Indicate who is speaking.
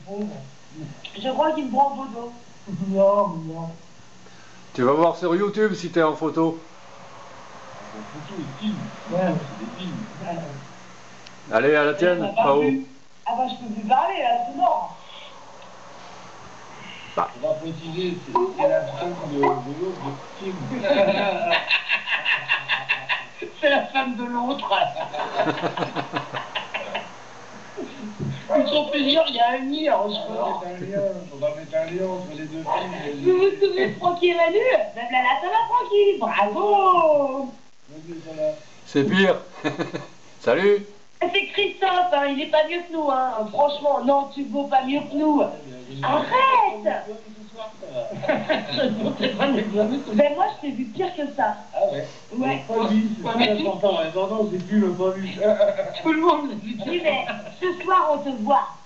Speaker 1: Je crois qu'il me prend en photo.
Speaker 2: Non, mais non.
Speaker 3: Tu vas voir sur YouTube si t'es en photo.
Speaker 4: En photo, ils filment.
Speaker 2: Ouais.
Speaker 4: C'est des films.
Speaker 3: Allez, à la tienne, Pao.
Speaker 1: Ah bah je peux plus parler là, c'est mort.
Speaker 4: On va préciser, c'est la femme de l'autre de film.
Speaker 1: C'est la femme de l'autre. Ils sont plusieurs, il y a un lien en ce moment.
Speaker 4: On va mettre un lien entre les deux films.
Speaker 1: Vous vous souvenez de Francky et Manu? Même là, ça va Francky, bravo.
Speaker 3: C'est pire. Salut.
Speaker 1: C'est Christophe, hein, il est pas mieux que nous, hein. Franchement, non, tu vaux pas mieux que nous. Arrête. Ben moi, je t'ai vu pire que ça.
Speaker 4: Ah ouais?
Speaker 1: Ouais.
Speaker 4: Pas vu, c'est très important. Non, c'est plus le pas vu.
Speaker 1: Tout le monde l'a vu. Oui, mais ce soir, on te voit.